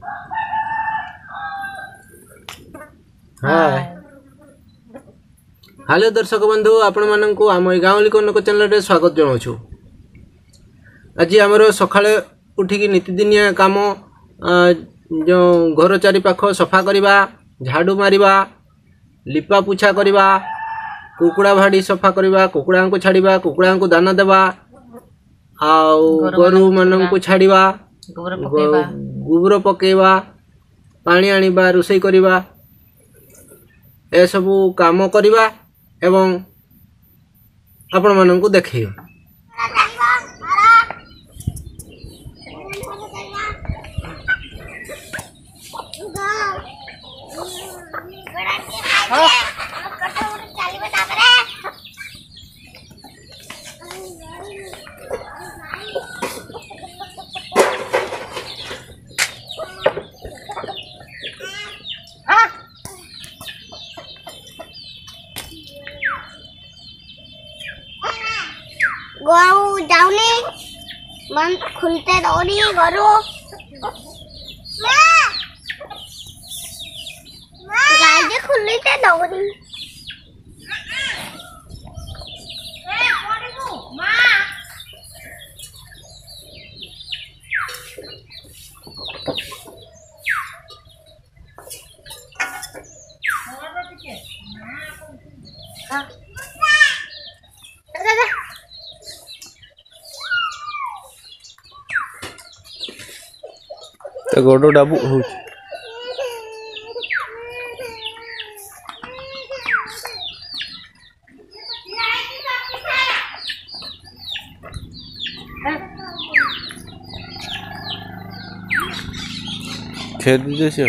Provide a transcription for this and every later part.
Hello दर्शक बंधु आपण मानक आम गाँवलिकनक चैनल स्वागत जनाऊँ। आज आमर सकाळे उठिकी नीतिदिनिया काम जो घर चारिपाख सफा करवा, झाड़ू मारिबा, लिपा पुछा करवा, कुकुड़ा भाड़ी सफा करवा, कुकुड़ा को छाड़वा, कुकुड़ा को दाना देवा, गोरु मान को छाड़वा, गोबर पकेवा, पानी आनिबा, रोषेई करवा, ए सबू काम करवा एवं आपण मानक देखिए। गरु जाऊनी मन खुलते दौड़ी गरु गाय खुलते दौड़ी तो गोडो डाबू हो खेत जैसे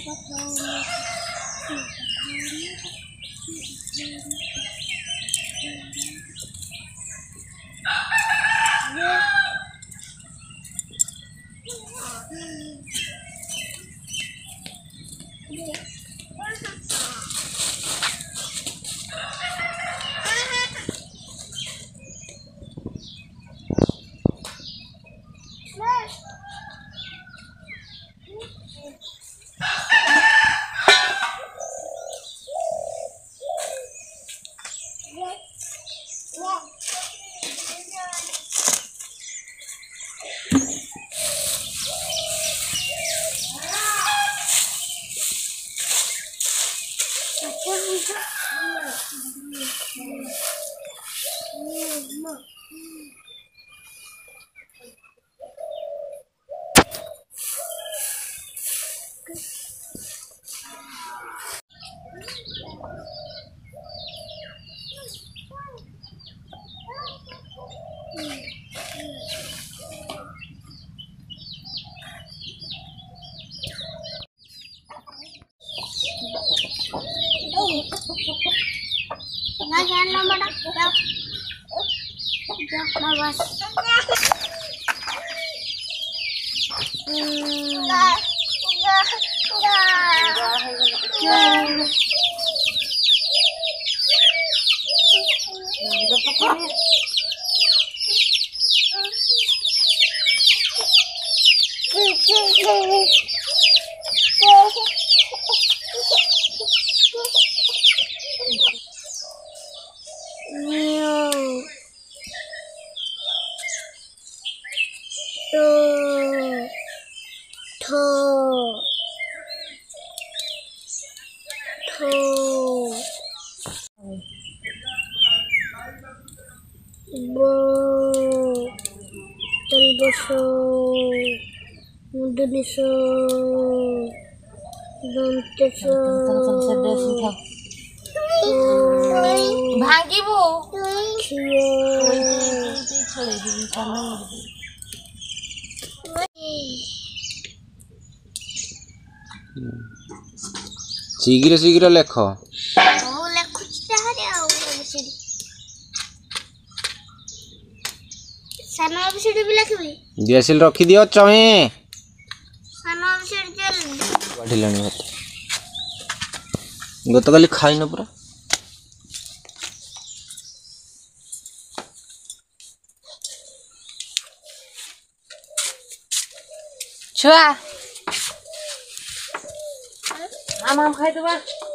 ना जान बड़ा बस भांगिबू शीघ्र शीघ्र लेख डीएसएल रखी दियो चहे बढ़िलानी भात गत काली खाई न पूरा छुआ आम खाई दबा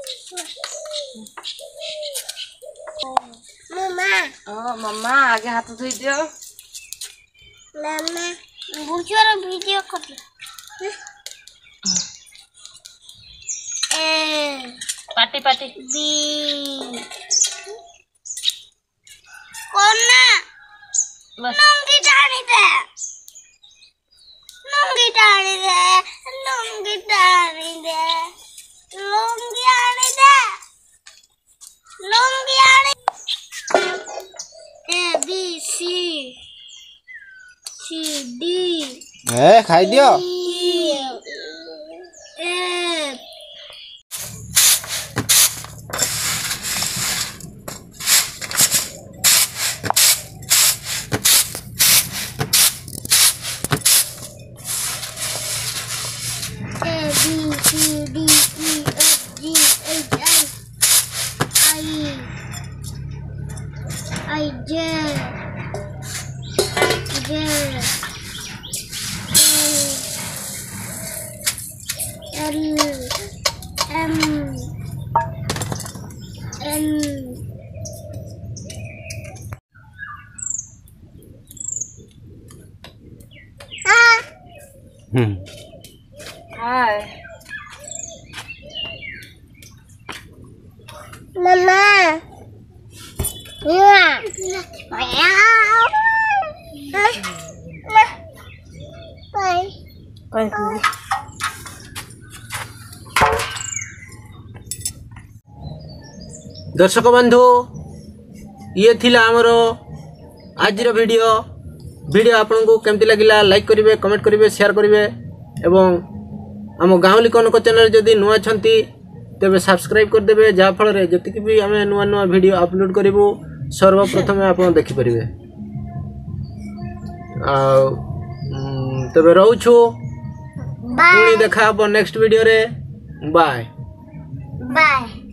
मम्मा मम्मा आगे हाथ धोई दियो मम्मा बुझर वीडियो कर ए पाटी पाटी बी कौन ना बस लुंगी टाणी दे लुंगी टाणी दे लुंगी टाणी दे लुंगी आणी दे लुंगी आणी A B C C D A खाई दियो एफ हाय मम्मा दर्शक बंधु ये थिला आमर आज वीडियो आपन को केमती लगिला लाइक करिवे कमेंट करिवे शेयर करिवे एवं आम गाँवली कनक चैनल जदि नुआ छंती तेबे सब्सक्राइब कर देबे जा फल रे जतिक भी आमे नुआ नुआ वीडियो अपलोड करिवो सर्वप्रथम आपण देखि परिबे आ तबे रहउछु बाय पुणी देखा नेक्स्ट वीडियो रे बाय बाय।